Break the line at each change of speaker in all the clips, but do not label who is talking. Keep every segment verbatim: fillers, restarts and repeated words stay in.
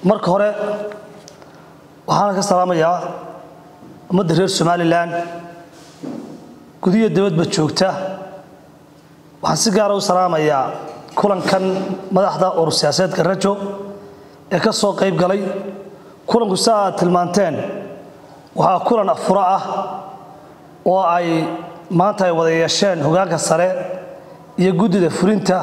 marka hore waxaan ka salaamayaa ummadda reer Somaliland gudiga dawladda joogta waxaan si gaar ah u salaamayaa kulankan madaxda urur siyaasadeedka rajo ee ka soo qayb galay kulanku saa tilmaanteen waxa kulan afura ah oo ay maanta ay wada yeesheen hoggaanka sare iyo gudida fulinta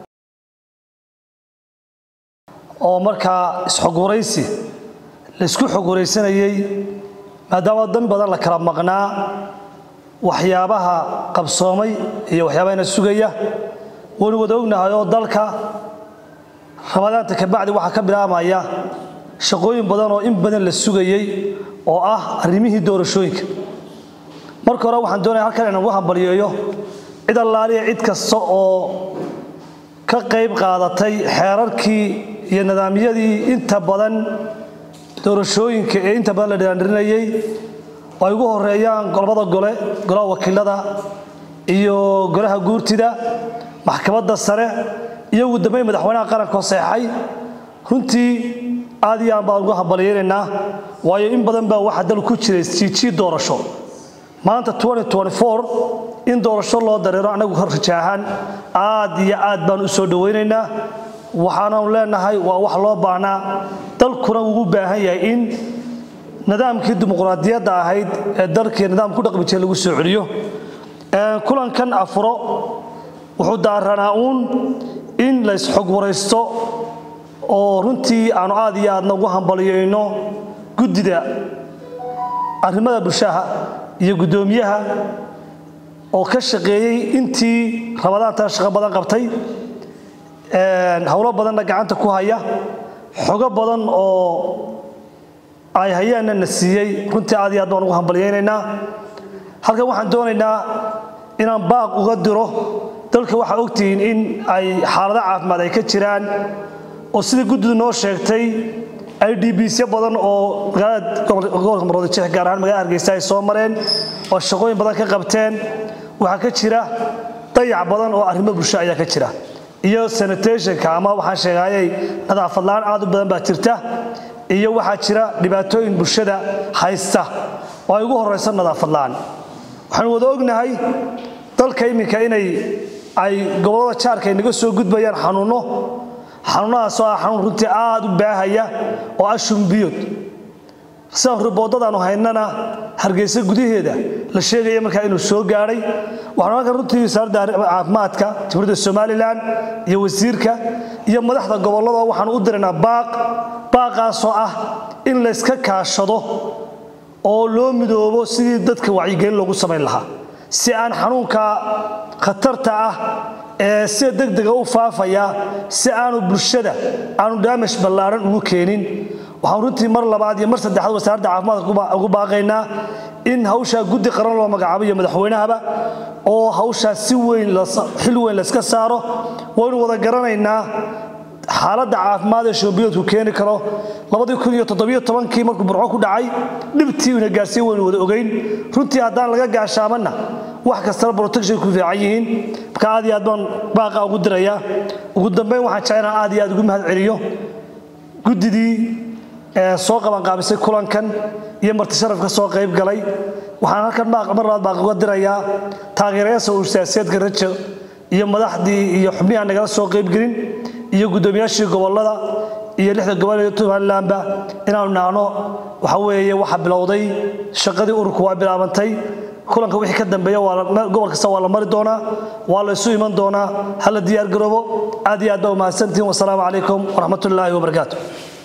oo markaa isxogoraysi la isku xogoraysanayay maadaama dan badan la kala maqnaa waxyaabaha qabsoomay iyo waxyaabaha sugaya wali wada ognahay oo dalka Ramadaanta ka bacdi waxa ka bilaabmaya shaqooyin badan oo in badan la sugayay oo ah arrimihii doorashooyinka marka hore waxaan doonayaa halkan inaan wax bariyo cid allaaliya cid kasta oo ka qayb qaadatay xeerarkii iyo nidaamyadii inta badan doorashooyinka ee inta badan la dhiraandhirinayay oo ay ugu horeeyaan golbada gole golaha wakiilada iyo golaha guurtida maxkamadda sare iyo ugu dambeyn madaxweynaha qaranka oo saxay runtii aad iyo aad baan ugu hambalyeynaa waayo in badan baa waxa dal ku jiray jiiji doorasho maanta twenty twenty-four in doorasho loo dareero anagu horjaahan aad iyo aad baan u soo dhaweynaynaa waxaanu leenahay waa wax loo baahnaa dalkuna ugu baahan yahay in nidaamkii dimuqraadiyadda ahayd ee dalkii nidaam ku dhaqmi jiray lagu soo celiyo ee kulankan afuro wuxuu daaranaa uun in la isxog waraysto oo runtii aanu aad iyo aad ugu hambalyeeyno gudida arrimada bulshada iyo gudoomiyaha oo ka shaqeeyay intii Ramadaanta shaqo badan qabtay een hawlo badan gacanta ku haya xogo badan oo ay hayaan na siiyay runtii aad iyo aad baan ugu hambalyeeynaa halkan waxaan doonaynaa inaan baaq uga diro dalka waxa ogtiin in ay xaalado caafimaad ay ka jiraan oo sida gudidu noo sheegtay I D B C badan oo gobolka Maroodijeex gaar ahaan magaalada Hargeysa ay soo mareen oo shaqooyin badan ka qabteen waxa ka jira dayac badan oo arrimo bulsho ayaa ka jira iyo sanitation-ka ama waxaan sheegayay nadaafad la'aan aad u badan baa jirta iyo waxa jira dhibaatooyin bulshada haysta oo ay ugu horeysan nadaafad la'aan waxaan wada ognahay dalka iminka inay ay gobolada jaarka inaga soo gudbayaan xanuuno xanuunahaas oo xanuun runtii aad u baahaya oo ashum biyod saan riboodadaanu haynana Hargeysa gudaheeda la sheegay markaa inuu soo gaaray waxaan halkan runtii wasaaradda caafimaadka Jamhuuriyadda Somaliland iyo wasiirka iyo madaxda gobolada waxaan u dirinaa baaq baaqaas oo ah in la iska kaashado oo loo midoobo sidii dadka wacyigelin loogu sameyn lahaa si aan xanuunka khatarta ah ee si degdeg ah u faafaya si aanu bulshada aanu damage ballaaran ugu keenin waxaan runtii mar labaad iyo mar saddexaad wasaaradda caafimaadka ugu baaqaynaa in hawsha guddi qaran loo magacaabo madaxweynahaba oo hawsha si weyn la xil weyn la iska saaro waynu wada garanaynaa xaaladda caafimaad ee shoobiyoodku keeni karo laba kun iyo toddoba iyo toban kii markuu burco ku dhacay dhibtii ina gaarsiin weyn wada ogeyn runtii haddaan laga gaashaamana wax kasta protection ku fiican yihiin marka aad iyo aad baan baaqa ugu dirayaa ugu dambeyn waxaan jeclahay aad iyo aad ugu mahad celiyo gudidii ee soo qaban qaabisay kulankan iyo marti sharafka soo qayb galay waxaan halkan baaq mar labaad baaq uga dirayaa taageerayaasha urur siyaasadeedka rajo iyo madaxdii iyo xubnaha naga soo qayb galin iyo gudoomiyaashii gobolada iyo lixda gobol ee Puntlandba inaanu naano waxa weeye waxa bilowday shaqadii ururku waa bilaabantay kulanka wixii ka dambeeya waa gobol kasta waa la mari doonaa waa la isu iman doonaa hal diyaar garoobo aad iyo aad u mahadsantiin wassalaamu calaykum waraxmatullaahi wabarakaatuh